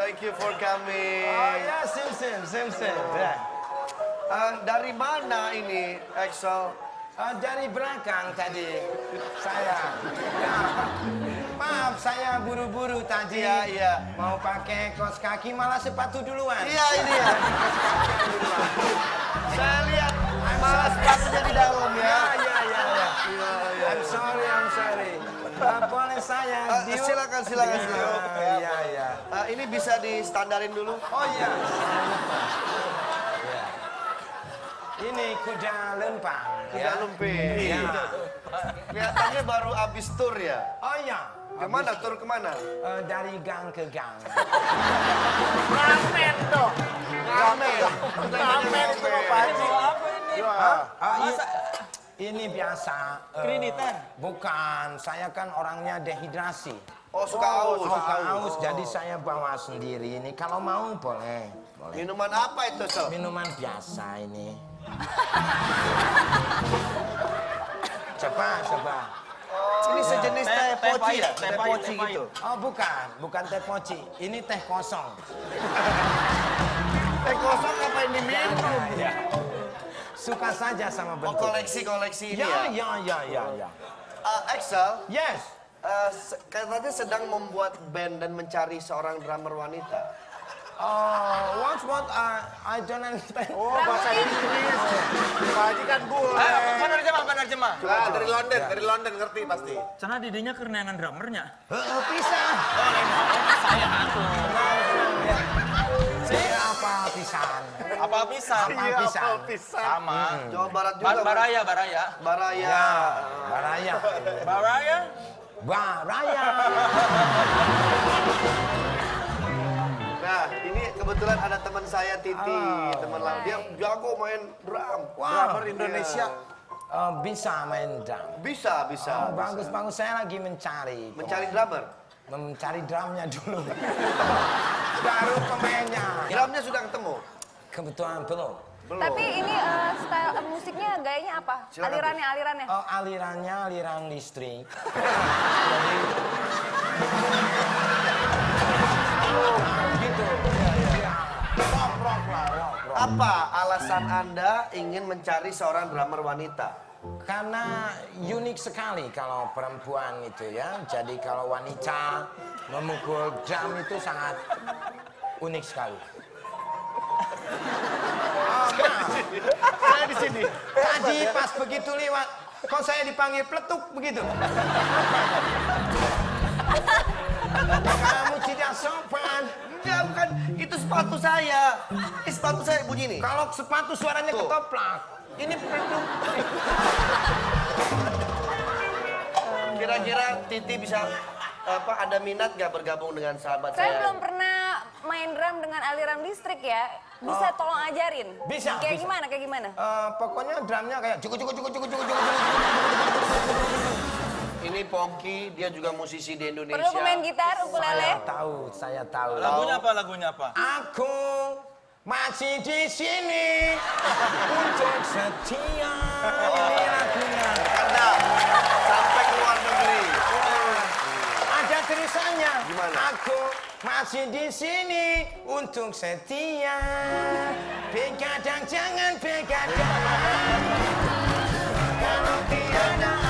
Thank you for coming. Oh ya, same. Dari mana ini, Axel? Dari belakang tadi. Saya. Ya, maaf, saya buru-buru tadi. Iya. Mau pakai kaos kaki malah sepatu duluan. Iya, ini ya. Saya lihat malah sepatunya di dalam ya. Iya. I'm sorry. Boleh saya? Silakan. Iya. Ini bisa distandarin dulu. Oh iya. Ini kuda lempang. Kuda lumping. Iya. Kelihatannya baru habis tur ya. Oh iya. Kemana tur kemana? Dari gang ke gang. Ramen dong. Ramen itu Pak Haji. Apa ini? Ini biasa. Kreditan? Bukan, saya kan orangnya dehidrasi. Oh, suka haus. Suka haus, jadi saya bawa sendiri ini. Kalau mau boleh. Minuman apa itu, Sel? Minuman biasa ini. Coba. Ini sejenis teh poci ya? teh Teh pahit, poci teh gitu. Oh bukan teh poci. Ini teh kosong. Teh kosong apa yang diminum? Ya. Suka saja sama Oh, bentuk. koleksi ini ya? Ya. Axel, Yes. katanya sedang membuat band dan mencari seorang drummer wanita. What? I don't understand. Oh, bahasa Inggris. Pak Haji kan boleh. Penerjemah. Nah, dari London ngerti pasti. Sana didinya kerenangan drummernya. Pisah. Saya aku. Saya apa pisan? Apa pisan? Sama. Jawa Barat juga. Baraya. Baraya. Baraya. Nah, ini kebetulan ada teman saya Titi, teman lama. Dia jago main drum. Drummer Indonesia. Bisa main drum. Bisa. Bagus. Saya lagi mencari. Mencari drummer. Mencari drumnya dulu. Baru pemainnya. Drumnya sudah ketemu? Kebetulan belum. Tapi ini style musiknya gayanya apa? Silakan, Alirannya. Alirannya aliran listrik. Gitu. Rock. Apa alasan Anda ingin mencari seorang drummer wanita? Karena unik sekali kalau perempuan itu ya. Jadi kalau wanita memukul drum itu sangat unik sekali. Saya di sini. Tadi pas begitu lewat, kok saya dipanggil peletuk begitu? Kamu tidak sopan. Enggak, bukan. Itu sepatu saya. Ini sepatu saya bunyi nih. Kalau sepatu suaranya Tuh. ketoprak. Ini peletuk. Kira-kira Titi bisa ada minat nggak bergabung dengan sahabat Saya saya? belum pernah main drum dengan aliran listrik ya. Bisa tolong ajarin? Bisa. Kayak gimana? Pokoknya drumnya kayak cukup. Ini Pongki, dia juga musisi di Indonesia. Perlu pemain gitar, ukulele? Saya tahu. Lagunya apa? Aku masih di sini untuk setia. Ini lagunya. Anda sampai ke luar negeri. Ada tulisannya. Gimana? Aku masih di sini untuk setia. Begadang jangan begadang. Kalau tiada